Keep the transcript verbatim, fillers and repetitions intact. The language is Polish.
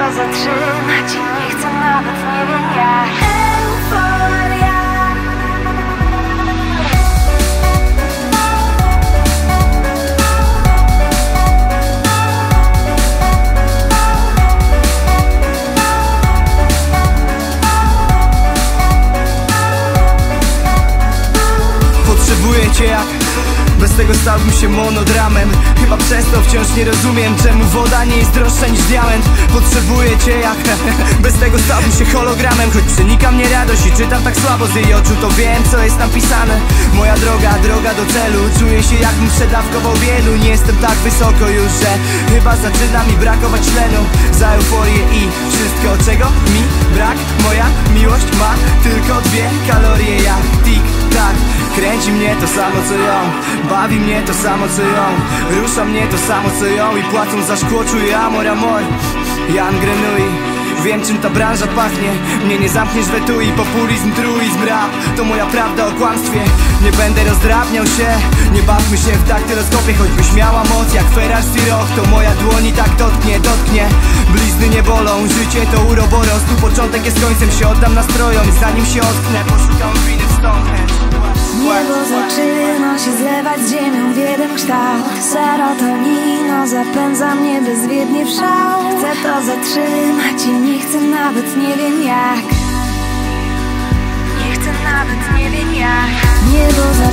zatrzymać i nie chcę nawet, nie wiem jak. Euforia. Potrzebuję cię jak... Bez tego stałbym się monodramem. Chyba przez to wciąż nie rozumiem, czemu woda nie jest droższa niż diament. Potrzebuję cię jak... Bez tego stałbym się hologramem. Choć przenika mnie radość i czytam tak słabo z jej oczu, to wiem, co jest napisane. Moja droga, droga do celu. Czuję się jakbym przedawkował wielu. Nie jestem tak wysoko już, że chyba zaczyna mi brakować tlenu. Za euforię i wszystko, czego mi brak. Moja miłość ma tylko dwie kalorie jak tik-tak. Kręci mnie to samo co ją, bawi mnie to samo co ją, rusza mnie to samo co ją i płacą za szkło czuję amor, amor. Jan Grenouille. Wiem czym ta branża pachnie. Mnie nie zamkniesz w etui, populizm, truizm, rap. To moja prawda o kłamstwie. Nie będę rozdrabniał się. Nie bawmy się w daktyloskopie. Choćbyś miała moc jak Ferrari Roch, to moja dłoń i tak dotknie, dotknie. Blizny nie bolą, życie to uroboros. Tu początek jest końcem, się oddam nastrojom. Zanim się ocknę, poszukam winy w Stonehenge. Niebo zaczyna się zlewać z ziemią w jeden kształt. Serotonino zapędza mnie bezwiednie w szał. Chcę to zatrzymać i nie chcę nawet, nie wiem jak. Nie chcę nawet, nie wiem jak. Niebo